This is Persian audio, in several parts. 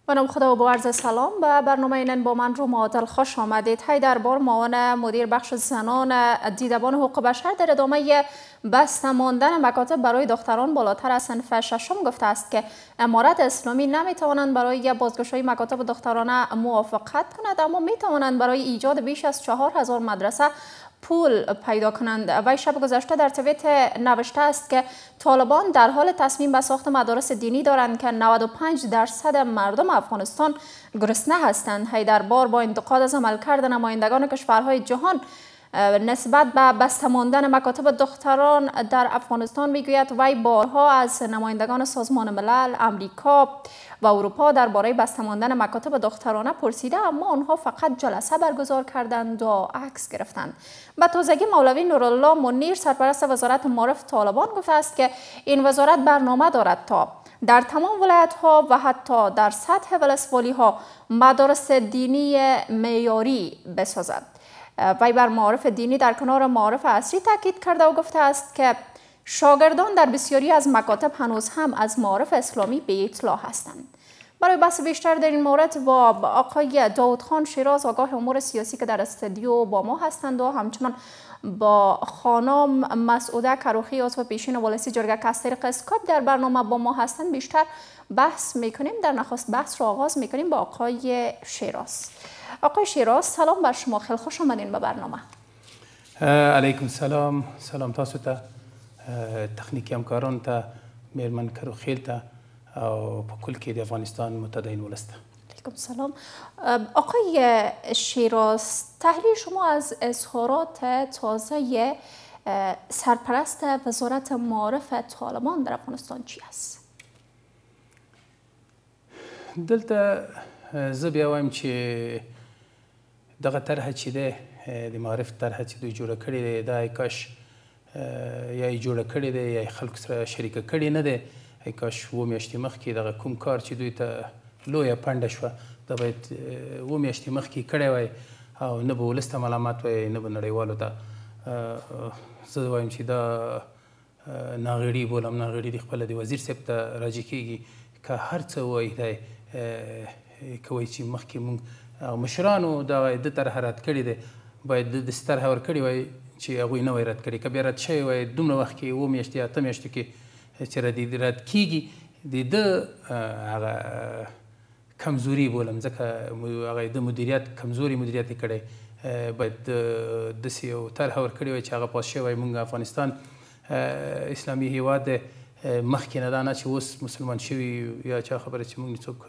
به نام خدا و با عرض سلام به برنامه اینن با من رو معادل خوش آمدید. در بار معاون مدیر بخش زنان دیدبان حقوق بشر در ادامه بسته ماندن مکاتب برای دختران بالاتر از صنف ششم گفته است که امارت اسلامی نمیتوانند برای بازگشایی مکاتب دخترانه موافقت کند، اما میتوانند برای ایجاد بیش از 4000 مدرسه پول پیدا کنند. وی شب گذشته در توییت نوشته است که طالبان در حال تصمیم به ساخت مدارس دینی دارند که 95% مردم افغانستان گرسنه هستند. حیدربار با انتقاد از عملکرد نمایندگان کشورهای جهان نسبت به بسته ماندن مکاتب دختران در افغانستان میگوید وی بارها از نمایندگان سازمان ملل، امریکا و اروپا درباره بسته ماندن مکاتب دخترانه پرسیده، اما آنها فقط جلسه برگزار کردند و عکس گرفتند. به تازگی مولوی نورالله منیر سرپرست وزارت معارف طالبان گفته است که این وزارت برنامه دارد تا در تمام ولایت ها و حتی در سطح ولسوالی ها مدارس دینی معیاری بسازد. وی بر معارف دینی در کنار معارف عصری تاکید کرده و گفته است که شاگردان در بسیاری از مکاتب هنوز هم از معارف اسلامی بی اطلاع هستند. برای بحث بیشتر در این مورد با آقای داود خان شیراز آگاه امور سیاسی که در استودیو با ما هستند و همچنان با خانم مسعوده کروخی عضو پیشین والسی جرگه که از طریق اسکایپ در برنامه با ما هستند بیشتر بحث میکنیم. در نخست بحث را آغاز میکنیم با آقای شیراز. آقای شیراز سلام بر شما، خیلی خوش آمدین به برنامه. علیکم سلام، سلام تاسو ته، تخنیکی همکاران ته، میرمن کروخیل ته او په کل کې د افغانستان متدین ولسته. علیکم سلام. آقای شیراز، تحلیل شما از اظهارات تازه سرپرست وزارت معارف طالبان در افغانستان چی است؟ دلته زه بیا وایم چې دغه طرحه چې دی د معارف طرحه چې دوی جوړه کړې دی دا کاش یا یې جوړه کړې دی یا یې خلکو سره شریکه کړې نه دی. کاش 7 میاشتې مخکې دغه کوم کار چې دوی ته لویه پنډه شوه دا باید 7 میاشتې مخکې کړی وای او نه به ولس ته ملامت وای نه به نړیوالو ته. زه وایم چې دا ناغېړي بولم، ناغېړي د خپله د وزیر صاحب ته راجع کېږي که هر څه وایي دی کوي چې مخکې موږ مشرانو د طرحه رد کړې دی باید داسې طرحه ورکړې وای چې هغوی نه وای رد کړې. که بیا رد شوی وای دومره وخت کې 7 میاشتې 8 میاشتو کې چې رد کېږي د ده هغه کمزوري بولم ځکه هغه د مدیریت کمزوري مدیریت یې کړی. باید داسې یو طرحه ورکړې وای چې هغه پاس شوی موږ افغانستان اسلامي هیواد دی مخکې نه دا نه چې اوس مسلمان شوي یا چا خبره چې موږ څوک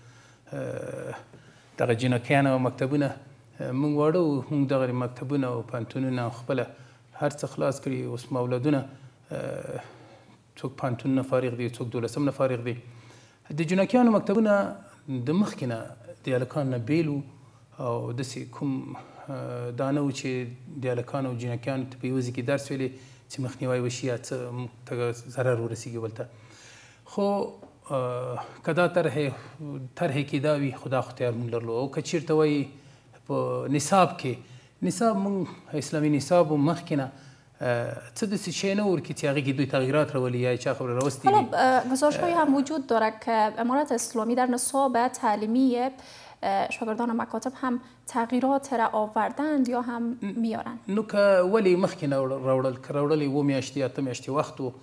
دغه جنکیان او مکتبونه موږ واړه وو، موږ دغه مکتبونه او پوهنتونونه خپله هر څه خلاص کړي. اوس مولدونه څوک پوهنتونونه فارغ دي، څوک 12 نه فارغ دي. د جنکیانو مکتبونه د مخکې نه د هلکانو نه بېل وو او داسې کوم دا نه و چې د هلکانو او جنکیانو ته په یوه ځای کې درس ویلې چې مخنیوی وشي یا څه موږ ته ضرر ورسېږي بل ته. خو که دا طرحې کې دا وي خو دا اختیار موږ لرلو. او که چېرته وایي په نصاب کې نصاب موږ اسلامي نصاب و مخکې نه څه داسې شی نه ورکړي چې هغې کې دوی تغییرات راولي یا چا خبره راوستې وي. گزارش‌هایی هم وجود دارد که امارت اسلامی در نصاب تعلیمی شاگردان مکاتب هم تغییرات را آوردند یا هم میارند. نو که ولی مخکې نه راوړل که راوړلې 7 میاشتې 8 میاشتې وخت و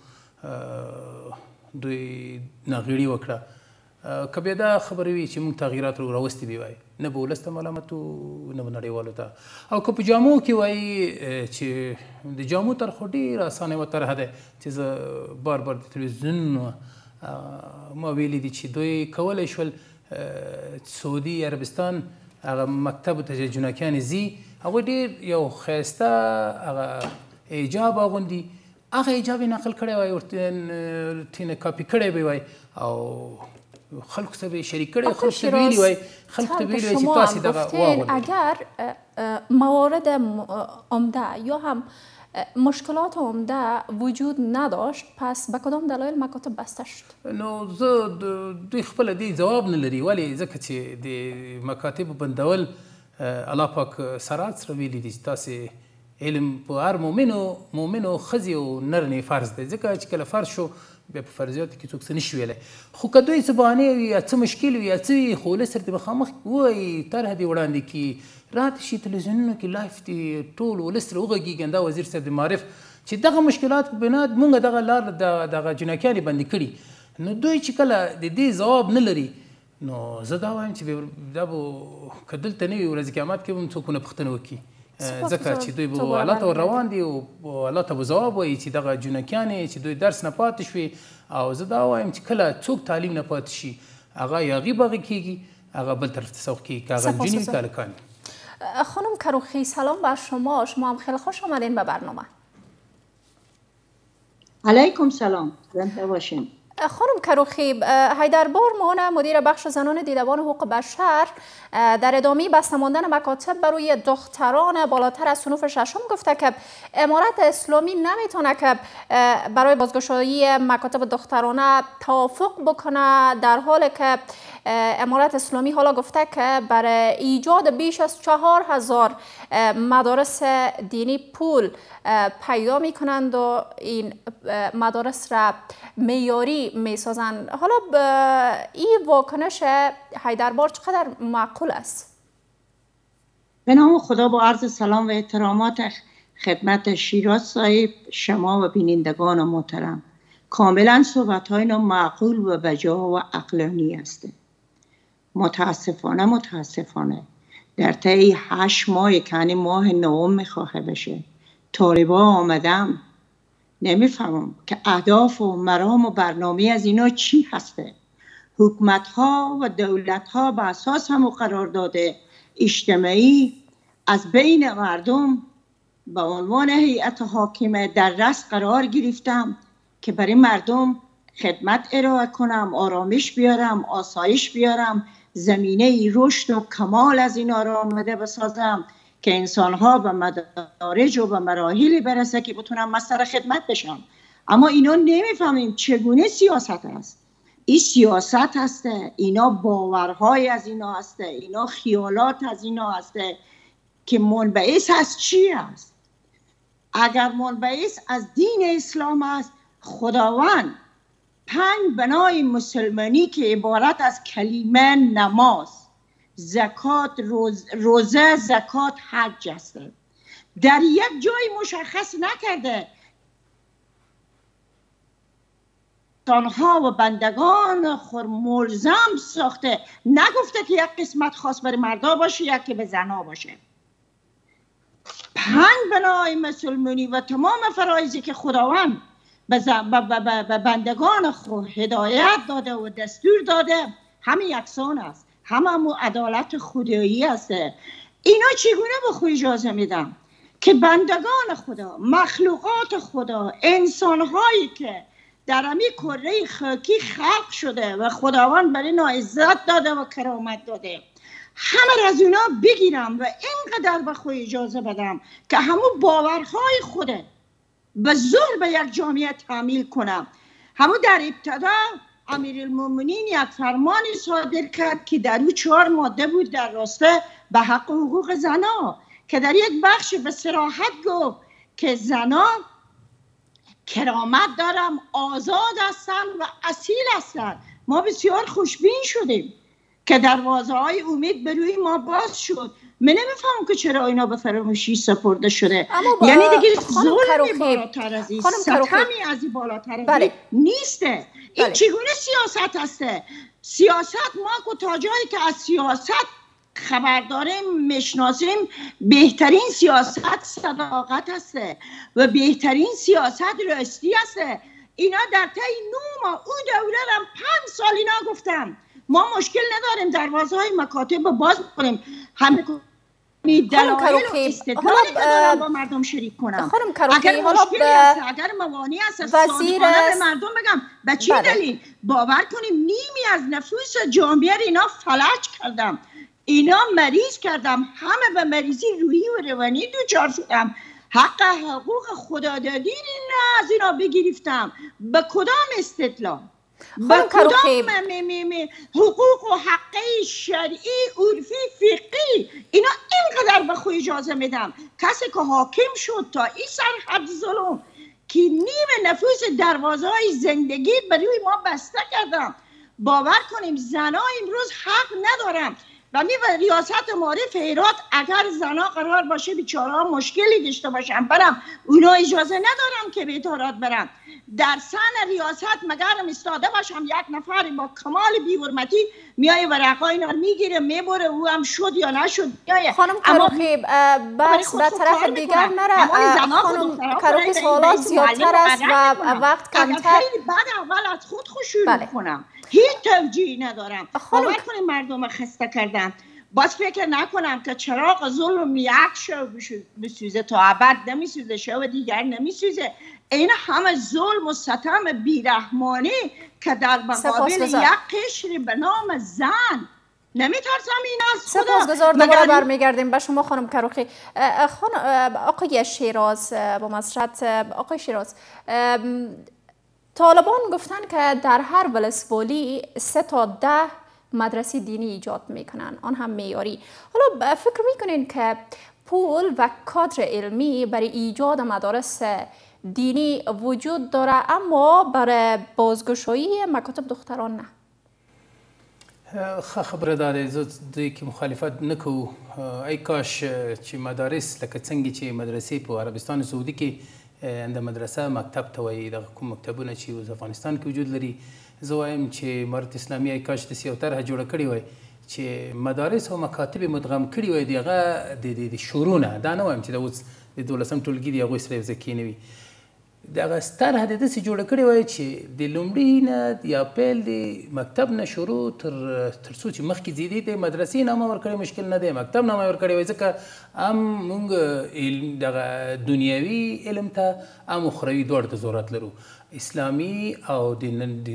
دوی ناغېړي وکړه که بیا دا خبرې وي چې موږ تغییرات راوستي دي وایي نه به ولس ته ملامت و نه به نړیوالو ته. او که په جامو کې وایي چې د جامو طرح خو ډېر اسانه یوه طرحه دی چې زه بار بار د تلویزیون ما ویلي دي چې دوی کولی شول سعودي عربستان هغه مکتبو ته چې جنکیانې ځي هغوی ډېر یو ښایسته هغه حجاب اغوندي، هغه حجاب یې نقل کړی وای ورته کاپي کړی به وای او خلکو سره به شریک کړی، خلکو ته ویلي وای چې تاسې دغه واغوندئ. اگر موارد عمده یا هم مشکلات عمده وجود نداشت پس به کدام دلایل مکاتب بسته شد؟ نو زه دوی خپله دې ځواب نه لري ولې ځکه چې د مکاتبو بندول الله پاک سرات سره ویلي دي چې تاسې علم په هر مؤمنو ښځې او نر نه فرض دی ځکه چې کله فرض شو بیا په فرضیاتو کې څوک څه نشي ویلی خو که دوی څه بهانې وي یا څه مشکل وي یا څه وي خو ولس سره دې مخامخ ووایي طرحه دې وړاندې کړي راته شي تلویزیونونو کې لایف دې ټول ولس سره وغږېږي دا وزیر صاحب د معارف چې دغه مشکلات په بنا مونږ دغه لار دغه جنکیانې بندې کړي نو دوی چې کله د دې ځواب نه لري نو زه دا وایم چې دا به که دلته نه وي ورځ قیامت کې به هم څوک ونه پوښتنه وکړي ځکه چې دوی به الله ته روان دي او الله ته به ځواب وایي چې دغه جنکیانې چې دوی درس نه پاتې شوي او زه دا وایم چې کله څوک تعلیم نه پاتې شي هغه یا غیبه کېږي هغه بل طرف ته سوق کېږي که هغه نجونې وي که هلکان وي. خانم کروخی سلام بر شما هم خیلی خوش آمدین به برنامه. علیکم سلام زنده باشین. خانم کروخی حیدربار مان مدیر بخش زنان دیدبان حقوق بشر در ادامه بسته ماندن مکاتب برای دختران بالاتر از صنف ششم گفته که امارت اسلامی نمیتونه که برای بازگشایی مکاتب دخترانه توافق بکنه در حالی که امارت اسلامی حالا گفته که برای ایجاد بیش از 4000 مدارس دینی پول پیدا میکنند و این مدارس را معیاری میسازند. حالا این واکنش حیدربار چقدر معقول است؟ به نام خدا با عرض سلام و احترامات خدمت شیراز صاحب شما و بینندگان محترم. کاملا صحبت‌های اینا معقول و بجا و عقلانی است. متاسفانه در طی 8 ماه که ماه نهم میخواه بشه طالبا آمدم نمیفهمم که اهداف و مرام و برنامه از اینا چی هسته. حکومت ها و دولت ها به اساس هم قرارداد اجتماعی از بین مردم به عنوان هیئت حاکمه در رأس قرار گرفتم که برای مردم خدمت ارائه کنم، آرامش بیارم، آسایش بیارم، زمینه رشد و کمال از اینا را آمده بسازم که انسانها به مدارج و به مراحلی برسه که بتونم مستر خدمت بشم. اما اینا نمیفهمیم چگونه سیاست است. این سیاست هسته، اینا باورهای از اینا هسته، اینا خیالات از اینا هسته که منبعث از چی است؟ اگر منبعث از دین اسلام است، خداوند 5 بنای مسلمانی که عبارت از کلمه نماز، زکات، روزه، زکات، حج است. در یک جای مشخص نکرده انسانها و بندگان خود ملزم ساخته، نگفته که یک قسمت خاص برای مردا باشه یک که به زنا باشه. 5 بنای مسلمانی و تمام فرایضی که خداوند به بندگان خود هدایت داده و دستور داده همه یکسان است، همه عدالت خدایی است. اینا چگونه به خود اجازه میدن که بندگان خدا، مخلوقات خدا، انسانهایی که در همین کره خاکی خلق شده و خداوند برای اینا عزت داده و کرامت داده، همه از اینا بگیرم و اینقدر به خود اجازه بدم که همون باورهای خوده به زور به یک جامعه تعمیل کنم. همون در ابتدا امیرالمومنین یک فرمانی صادر کرد که در او 4 ماده بود در راسته به حق حقوق زنا که در یک بخش به صراحت گفت که زنا کرامت دارم، آزاد هستن و اصیل هستن. ما بسیار خوشبین شدیم که دروازه های امید به روی ما باز شد. من نمیفهمم که چرا اینا به فراموشی سپرده شده. یعنی دیگه ظلمی بالاتر از این، ستمی از این بالاتر از این نیسته. این چگونه سیاست هسته؟ سیاست ما تا جایی که از سیاست خبر داریم میشناسیم، بهترین سیاست صداقت هسته و بهترین سیاست راستی هسته. اینا در طی 9 ماه اون دوره هم 5 سال اینا گفتم ما مشکل نداریم دروازه های مکاتب باز کنیم، همه دلایل و استدلالی که دارم با مردم شریک کنم. اگر مشکلی هست، اگر موانعی هست، صادقانه به مردم بگم به چی دلیل؟ باور کنیم نیمی از نفوس جامعه اینا فلج کردم، اینا مریض کردم، همه به مریضی روحی و روانی دوچار شدم. حق حقوق خدادادی از اینا بگرفتم. به کدام استدلال؟ به کدام حقوق و حقی شرعی عرفی فقهی اینا اینقدر به خود اجازه میدم؟ کسی که حاکم شد تا این سرحد ظلم که نیم نفوس دروازه‌های زندگی برای ما بسته کردن. باور کنیم زنها امروز حق ندارن و ریاست معارف هرات اگر زنها قرار باشه بیچاره‌ها مشکلی داشته باشن برم، اونا اجازه ندارن که به هرات برن. در سن ریاست مگرم استاده باشم یک نفر با کمال بی‌حرمتی میای ورقای اینا میگیره میبره، او هم شد یا نشد میایه. خانم کروخی بس به طرف دیگر نره. خانم کروخی سوالات زیادتر است و وقت کمتر. خیلی بعد اول از خود شروع کنم، هیچ توجیهی ندارم. باور کنیم مردم خسته کردم. باز فکر نکنم که چراغ ظلم یک شو بسوزه تا ابد نمیسوزه، شو دیگر نمیسوزه. این همه ظلم و ستم بیرحمانی که در مقابل یک قشر به نام زن نمیترسم این از خدا. سپاسگزار. دوباره برمیگردیم به شما خانم کروخی. آقای شیراز، با معذرت آقای شیراز، طالبان گفتن که در هر ولسوالی 3 تا 10 مدرسه دینی ایجاد میکنن، آن هم معیاری. حالا فکر میکنین که پول و کادر علمی برای ایجاد مدارس دینی وجود داره اما برای بازگشایی مکاتب دختران نه؟ خبره داره زه که مخالفت نکو. ای کاش چې مدارس لکه څنګه چې مدرسې په عربستان سعودي کې د مدرسه مکتب ته وایي، دغه کوم مکتبونه چې اوس افغانستان کې وجود لري، زه وایم چې امارت اسلامي ای کاش داسې یو طرحه جوړه کړې وای چې مدارس او مکاتب مدغم کړي وای د هغه د شروع نه. دا نه وایم چې د اوس د 12م ټولګي د هغوی سره یو ځای کېنوي. دغه طرحه د داسې جوړه کړې وای چې د لومړي نه یا پیل د مکتب نه شروع تر څو چې مخکې ځي دې ته مدرسې نامه ورکړی مشکل نه دی، مکتب نامه ورکړی وای، ځکه هم موږ دغه دنیوي علم ته هم اخروي دواړو ته ضرورت لرو. اسلامي او د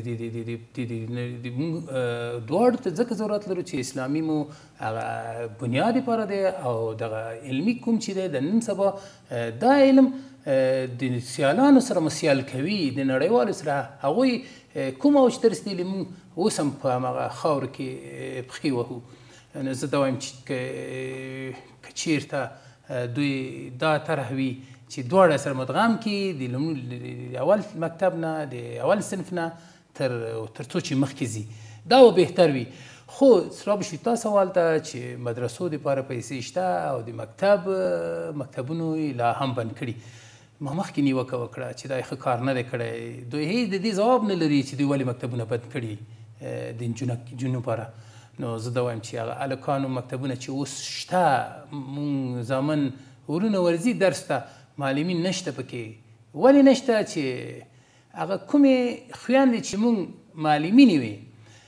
دواړو ته ځکه ضرورت لرو چې اسلامي مو هغه بنیاد لپاره دی او دغه علمي کوم چې دی د نن سبا دا علم د سیالانو سره مسیال کوي، د نړیوالو سره هغوی کوم اوج ته رسېدلي، موږ اوس هم په هماغه خاورو کې پښې وهو. نو زه دا وایم چې که چېرته دوی دا طرح وي چې دواړه سره مدغم کړي د اول مکتب نه د اول صنف نه تر څو چې مخکې ځي، دا به بهتر وي. خو را بشوي تا سوال ته چې مدرسو دپاره پیسې شته او د مکتبونو لا هم بند کړي. ما مخکې نیوکه وکړه چې دا یې ښه کار نه دی کړی. دوی هیڅ د دې ځواب نه لري چې دوی ولې مکتبونه بند کړي د نجونو لپاره. نو زه دا وایم چې هغه هلکانو مکتبونه چې اوس شته، مونږ زامن ورونه ورځي درس ته، معلمین نشته پکې. ولې نشته؟ چې هغه کومې خویندې چې مونږ معلمینې وي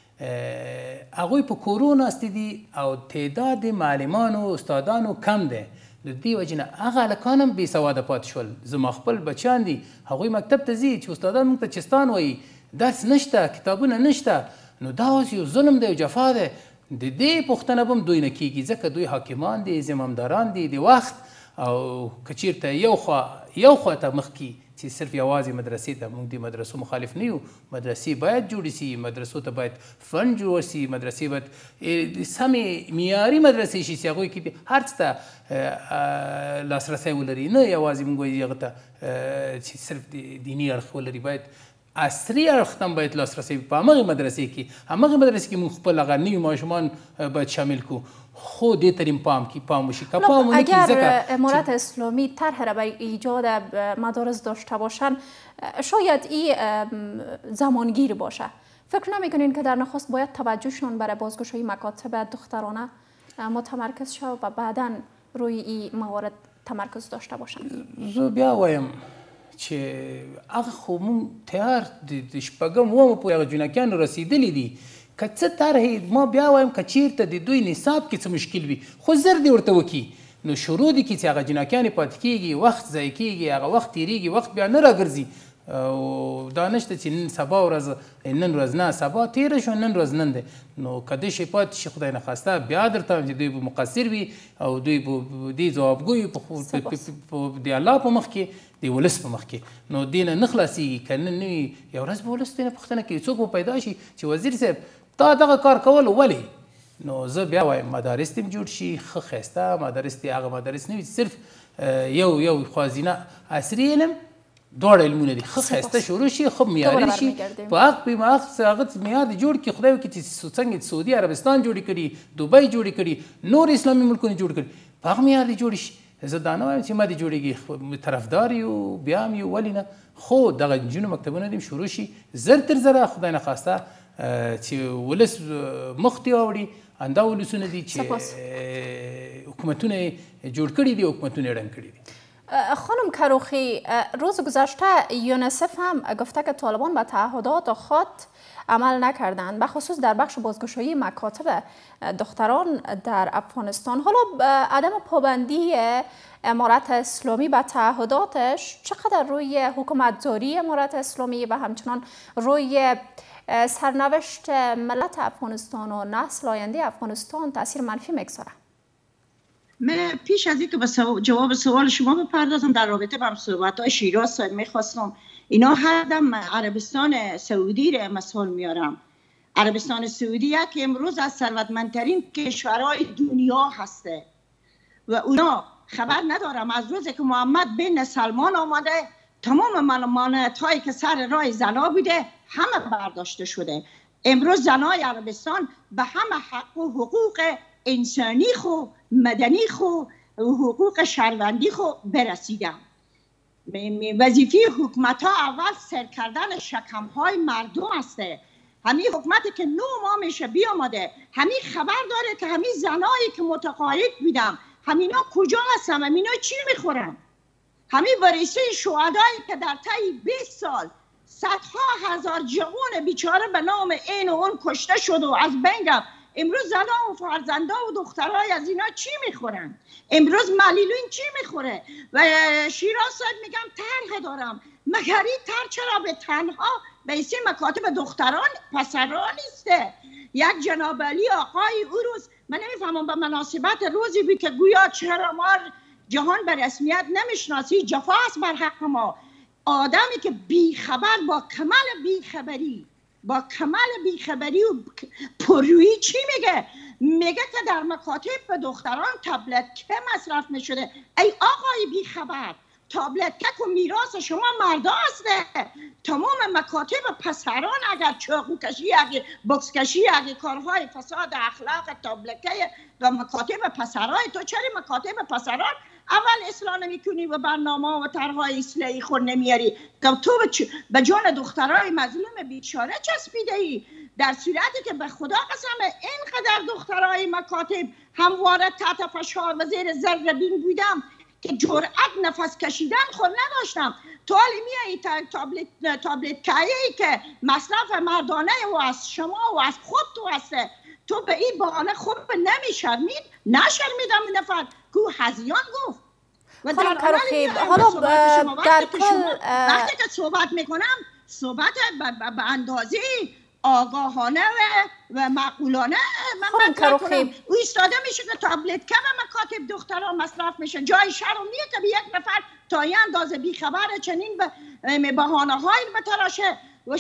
هغوی په کورو ناستې دي او تعداد معلمانو استادانو کم دی. د دې وجې نه هغه هلکان هم بېسواده پاتې شول. زما خپل بچیان دي هغوی مکتب ته ځي چې استادان موږ ته چستان وایي، درس نشته، کتابونه نشته. نو دا اوس یو ظلم دی او جفا دی. د دې پوښتنه به هم دوی نه کېږي ځکه دوی حاکمان دي، زمامداران دي د وخت. او که چېرته یو خوا ته مخکې چې صرف یوازې مدرسې ته، موږ د مدرسو مخالف نه یو، مدرسې باید جوړې سي، مدرسو ته باید فنډ جوړ سي، مدرسې باید سمې معیاري مدرسې شي چې هغوی کې هر څه ته لاسرسی ولري، نه یوازې موږ وایي هغه ته چې صرف دیني اړخ ولري، باید عصري اړخ ته هم باید لاسرسی په همغې مدرسې کې موږ خپل هغه نوي ماشومان باید شامل کړو. خو دې ترین پام وشي که پام ونه کړي. اگر امارت اسلامی طرح را برای ایجاد مدارس داشته باشن شاید این زمانگیر باشه. فکر نمیکنین که در نخست باید توجهشون برای بازگشایی مکاتب دخترانه متمرکز شد و بعدا روی این موارد تمرکز داشته باشن؟ زه بیا وایم چې هغه خو مونږ تیار د شپږم اوومه پورې هغه جنکیانو رسېدلي دي. که څه طرحې ما بیا وایم که چېرته د دوی نصاب کې څه مشکل وي خو زر دې ورته وکړي. نو شروع دي کې چې هغه جنکیانې پاتې کېږي، وخت ضایع کېږي، هغه وخت تېرېږي، وخت بیا نه راګرځي. او دا نشته چې نن سبا ورځ نن ورځ نه سبا تېره شوه نن ورځ نن دی. نو که دې شی پاتې شي خدای نخواسته بیا درته وایم چې دوی به مقصر وي او دوی به دې ځوابګوی د الله په مخ کې د ولس په مخ کې. نو دې نه نه خلاصېږي. که نن نه وي یو ورځ به ولس دې نه پوښتنه کوي، څوک به پیدا شي چې وزیر صاحب تا دغه کار کول ولې؟ نو زه بیا وایم مدارس دې جوړ شي، ښه ښایسته مدارس دې، هغه مدارس نه وي چې صرف یو خوازینه عصري علم دواړه علمونه دي ښه ښایسته شروع شي ښه معیاري شي په حق په هغه معیار دې جوړ کړي خدای وکړي چې څنګه سعودي عربستان جوړې کړي دوبۍ جوړې کړي نور اسلامي ملکونه جوړ کړي په هغه معیار دې جوړ شي زه دا نه وایم چې ما دې جوړېږي طرفدار یو بیا هم یو ولې نه خو دغه نجونو مکتبونه دې شروع شي زر تر زره خدای نخواسته چې ولس مخ ته واوړي همدا ولسونه دي چې حکومتونه جوړ کړي دي حکومتونه ړنګ کړي دي. خانم کروخی روز گذشته یونیسف هم گفته که طالبان به تعهدات خود عمل نکردند به خصوص در بخش بازگشایی مکاتب دختران در افغانستان. حالا عدم پابندی امارت اسلامی به تعهداتش چقدر روی حکومتداری امارت اسلامی و همچنان روی سرنوشت ملت افغانستان و نسل آینده افغانستان تاثیر منفی میگذاره؟ من پیش از اینکه به جواب سوال شما بپردازم در رابطه با صحبت‌های شیراز میخواستم اینا هر دم عربستان سعودی را مثال میارم. عربستان سعودی که امروز از ثروتمندترین کشورهای دنیا هسته و اونا خبر ندارم از روزی که محمد بن سلمان آمده تمام ممانعت‌هایی که سر راه زنا بوده همه برداشته شده. امروز زنای عربستان به همه حق و حقوق انسانی خو مدنی خو حقوق شهروندی خو برسیدم. وظیفه حکومت ها اول سر کردن شکم های مردم هسته. همین حکومتی که 9 ماه میشه بیامده همین خبر داره که همین زنایی که متقاعد بودم همینا کجا هستن همینا چی میخورن. همین ورثه شهدایی که در طی 20 سال صدها هزار جوان بیچاره به نام این و اون کشته شد و از بین رفت. امروز زنان و فرزنده و دخترای از اینا چی میخورن؟ امروز ملیلون چی میخوره؟ و شیراز صاحب میگم طرح دارم مگر این طرح چرا به تنها به این مکاتب دختران پسران نیسته؟ یک جناب علی آقای او روز من نمیفهمم به مناسبت روزی بود که گویا چرا ما جهان به رسمیت نمیشناسی جفا است بر حق ما. آدمی که بیخبر با کمال بیخبری و پرویی چی میگه؟ میگه که در مکاتب به دختران تابلت که مصرف میشده. ای آقای بیخبر تابلت که میراث شما مردا هسته. تمام مکاتب پسران اگر چاقو کشی اگر بکس کشی اگر کارهای فساد اخلاق تابلکه و مکاتب پسرای تو چرا مکاتب پسران اول اصلاح نمی‌کنی و برنامه و طرح‌های اصلاحی خود نمیاری که تو به جان دخترای مظلوم بیچاره چسبیده ای. در صورتی که به خدا قسم اینقدر دخترای مکاتب همواره تحت فشار و زیر ذره-بین بودم که جرأت نفس کشیدن خود نداشتم. تو حالی میایی تابلت کهی که مصرف مردانه و از شما و از خود تو هسته تو به این بهانه خوب نمیشرمید؟ نشرمیدم این نفر که هزیان گفت. و در حالا در کل وقتی که صحبت میکنم صحبت به اندازه آگاهانه و معقولانه من مطرح کنم. او ایستاده میشه که تابلت که و مکاتب دختران مصرف میشه. جای شرم نیه که به یک نفر تا این اندازه بیخبر چنین به بهانه های بتراشه. و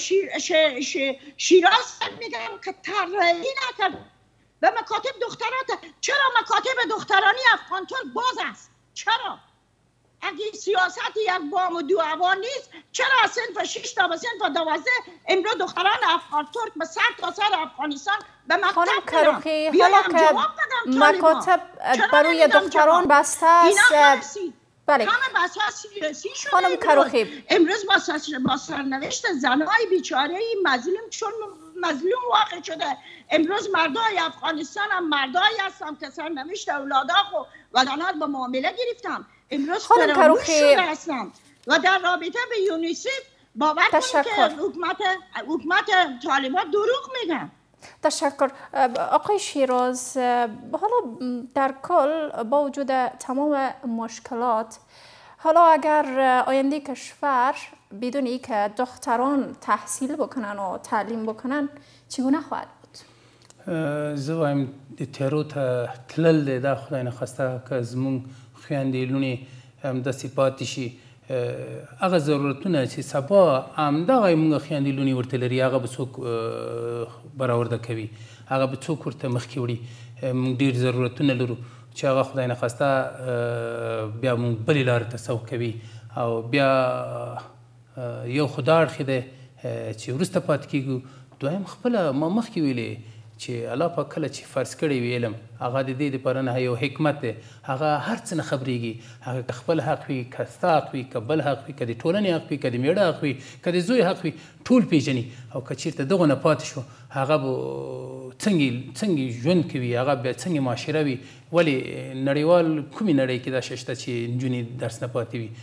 شیراز میگم که طراحی نکرد به مکاتب دخترات. چرا مکاتب دخترانی افغان ترک باز است؟ چرا؟ اگه سیاست یک بام و دو هوا نیست چرا صنف 6 تا به صنف 12 امروز دختران افغان ترک به سر تا سر افغانستان به مکتب میرن؟ حالا که مکاتب برای دختران بسته است بله. همه بسا سیاسی شده. خانم کروخی امروز با سرنوشت زنهای بیچاره مظلوم چون مظلوم واقع شده. امروز مردای افغانستان هم مردایی هستم که سرنوشت اولادا و زنات به معامله گرفتم. امروز فراموش شده هستم و در رابطه به یونیسف باور کنید که حکومت طالبان دروغ میگن. تشکر. آقای شیراز حالا در کل با وجود تمام مشکلات حالا اگر آینده کشور بدون ای که دختران تحصیل بکنن و تعلیم بکنن چگونه خواهد بود؟ زه وایم د تیارو ته تلل دی دا خدای نخواسته که زموږ خویندې لوڼې همداسې پاتې شي هغه ضرورتونه چې سبا همدغه موږ خویندې لوڼې ورته لري هغه به څوک برآورده کوي هغه به څوک ورته مخکې وړي. موږ ډېر ضرورتونه لرو چې هغه خدای نخواسته بیا موږ بلې لارې ته سوق کوي او بیا یو خو دا اړخ دی چې وروسته پاتې کېږو. دویم خپله ما مخکې ویلې چې الله پاک کله چې فرض کړی وي علم هغه د دې دپاره نه یو حکمت دی، هغه هر څه نه خبرېږي. هغه که خپل حق وي، که ستا حق وي، که بل حق وي، که د ټولنې حق وي، که د میړه حق وي، که د زوی حق وي، ټول پېژني. او که چېرته دغو نه پاتې شو هغه به څنګه ژوند کوي، هغه بیا څنګه معاشره وي. ولې نړیوال کومې نړۍ کې دا شی شته چې نجونې درس نه پاتې وي؟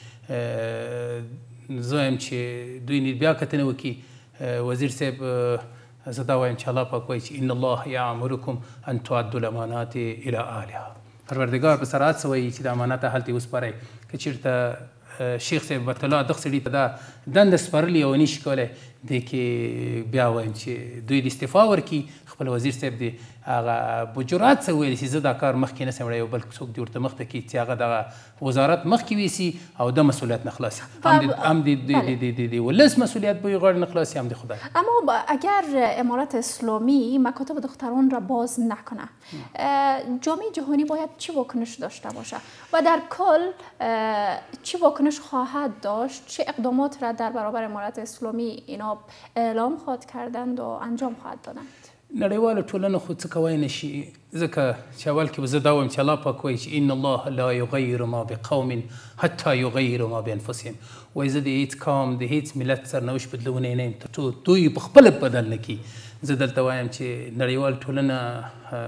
زه وایم چې دوی بیا کتنه وکړي. وزیر صاحب زه دا وایم چې الله پاک وایي چې ان الله یامرکم ان تؤدوا الامانات الی اهلها. پروردګار په سرعت څه وایي چې د امانت هلته یې وسپارئ. که چېرته شیخ صاحب برت الله دغه سړي ته دا دنده سپارلي او نه شي کولی، دې کې بیا وایم چې دوی د استعفا ورکړي. خپل وزیر صاحب دی هغه په جرأت څه ویلی چې زه دا کار مخکې نه سم وړی، یو بل څوک دې ورته مخته کړي چې هغه دغه وزارت مخکې ویسي او د مسئولیت نه خلاص. هم د ولس مسئولیت به غاړه نه خلاص، هم د خدای. اما اگر امارت اسلامی مکاتب دختران را باز نکنه، جامعه جهانی باید چی واکنش داشته باشه و در کل چی واکنش خواهد داشت؟ چه اقدامات را در برابر امارت اسلامی اینا اعلام خواهد کردند و انجام خواهد دادند؟ نړیواله ټولنه خو څه کولی نه شي، ځکه چې اول کې به زه دا وایم چې الله پاک وایي چې ان الله لا یغیر ما بقوم حتی یغیروا ما بانفسهم. وایي زه د هېڅ قوم د هېڅ ملت سرنوشت بدلولی نه یم تر څو دوی په خپله بدل نه کړي. زه دلته وایم چې نړیوال ټولنه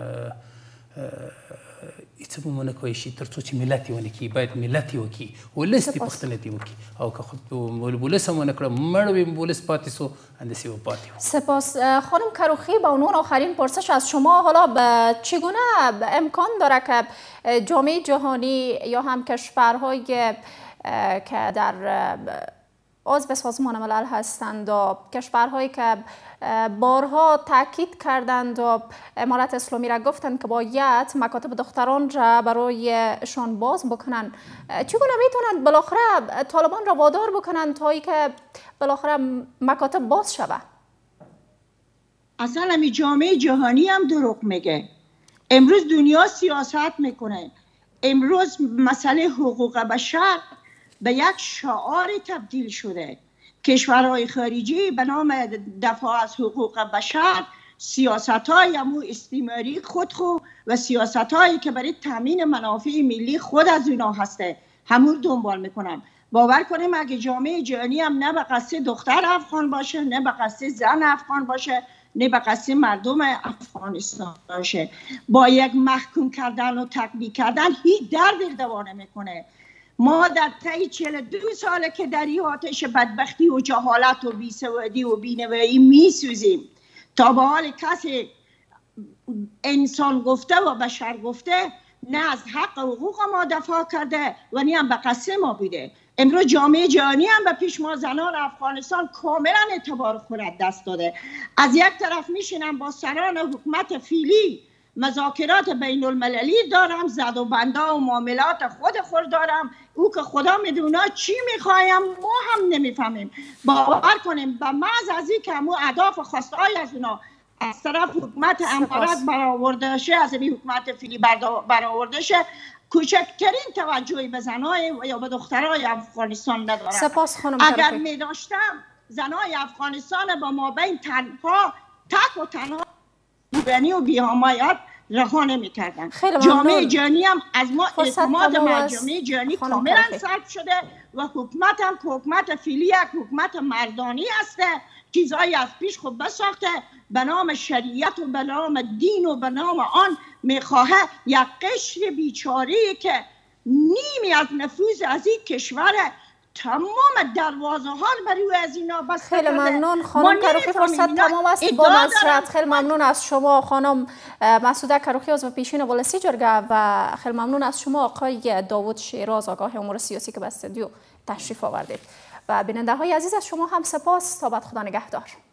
هېڅ به ونه کولی شي تر څو چې ملت یې ونه کړي. باید ملت یې وکړي، ولس دې پوښتنه دې وکړي. او که ولس هم ونه کړه مړ وي ولس پاتې سو اندسی و پاتې و. سپاس خانم کروخی. به عنوان آخرین پرسش از شما، حالا چگونه امکان داره که جامعه جهانی یا هم کشورهایی که در عضو سازمان ملل هستند و کشورهایی که بارها تاکید کردند و امارت اسلامی را گفتند که باید مکاتب دختران را برایشان باز بکنند، چگونه میتونند بالاخره طالبان را وادار بکنند تا ای که بالاخره مکاتب باز شود؟ اصلا همی جامعه جهانی هم دروغ میگه. امروز دنیا سیاست میکنه. امروز مسئله حقوق بشر به یک شعار تبدیل شده. کشورهای خارجی به نام دفاع از حقوق بشر سیاست‌های امو استعماری خود و سیاست‌هایی که برای تامین منافع ملی خود از اینا هسته همون دنبال میکنن. باور کنیم اگه جامعه جهانی هم نه به قصد دختر افغان باشه، نه به قصد زن افغان باشه، نه به قصد مردم افغانستان باشه، با یک محکوم کردن و تطبیق کردن هیچ درد دوا نمیکنه. ما در طی 42 ساله که در این آتش بدبختی و جهالت و بیسوادی و بینوایی میسوزیم، تا به حال کسی انسان گفته و بشر گفته نه از حق و حقوق ما دفاع کرده و نه هم به قصد ما بوده. امروز جامعه جهانی هم به پیش ما زنان افغانستان کاملا اعتبار خود دست داده. از یک طرف میشینم با سران حکومت فعلی مذاکرات بین المللی دارم، زد و بنده و معاملات خود دارم، او که خدا میدونه چی میخوایم ما هم نمیفهمیم. باور کنیم به محض از این که همون اهداف و خواستهای از اونا از طرف حکومت امارات برآورده شه، از این حکومت فعلی برآورده شه، کوچکترین توجهی به زنای یا به دخترای افغانستان ندارم. سپاس خانم اگر می داشتم زنای افغانستان با ما بین تنها تک و تنها بینی و بی‌حمایت رها نمی‌کردن. جامعه جهانی هم از ما اعتماد بر جامعه جهانی کاملا سلب شده و حکومت هم که حکومت فعلی یک حکومت مردانی است، چیزایی از پیش خود بساخته به نام شریعت و به نام دین و به نام آن میخواه یک قشر بیچاری که نیمی از نفوذ از این کشور تمام دروازه ها برای از اینا بسته. خیلی ممنون خانم کروخی، فرصت تمام است. با معذرت خیلی ممنون از شما خانم مسعوده کروخی عضو پیشین والسی جرگه و خیلی ممنون از شما آقای داوود شیراز آگاه امور سیاسی که به استودیو تشریف آوردید و بیننده های عزیز از شما هم سپاس. تا بعد، خدا نگهدار.